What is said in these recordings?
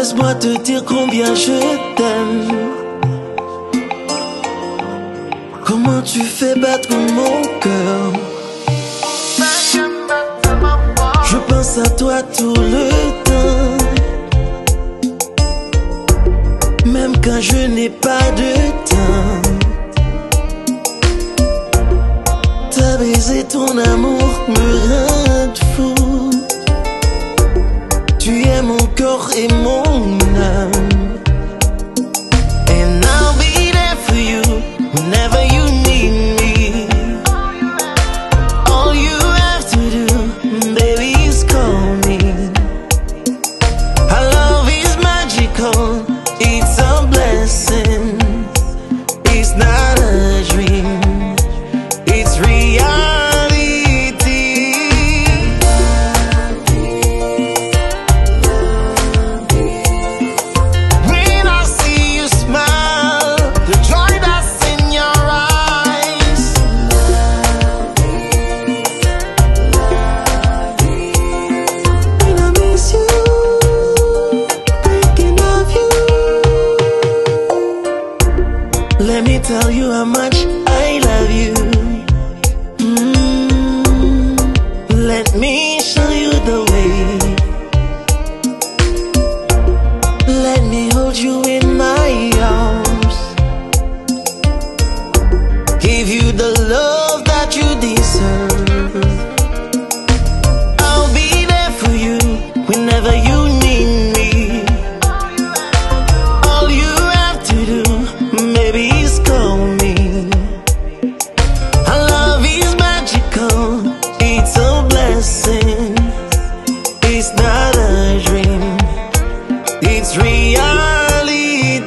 Laisse-moi te dire combien je t'aime. Comment tu fais battre mon cœur. Je pense à toi tout le temps, même quand je n'ai pas de temps. Ta baiser, ton amour me rend fou. Tu es mon corps et mon âme. And I'll be there for you whenever you need me. All you have to do, baby, is call me. Our love is magical, it's a blessing. It's not a dream, it's reality. When I see you smile, the joy that's in your eyes. When I miss you, thinking of you. Let me tell you how much I love you. Let me show you the way. Let me hold you in my arms. Give you the love that you deserve. I'll be there for you whenever you need me. All you have to do, maybe, is call me. Our love is magical, it's a blessing. It's not a dream, it's reality.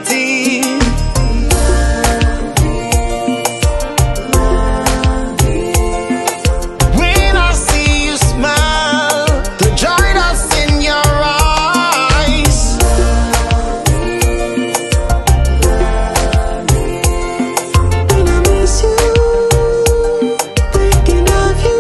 When I see you smile, the joy that's in your eyes. When I miss you, thinking of you.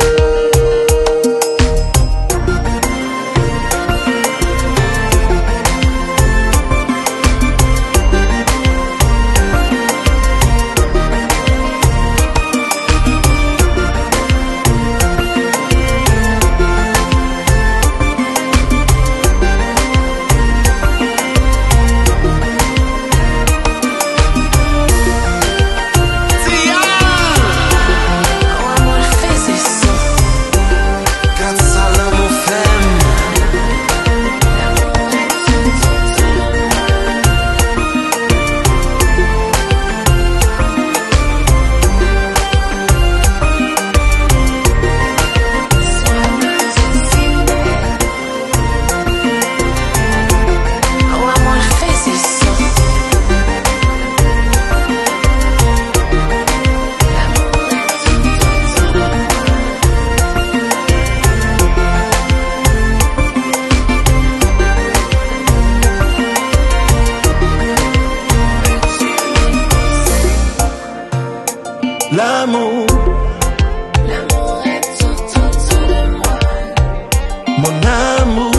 L'amour, l'amour est tout autour de moi. mon amour.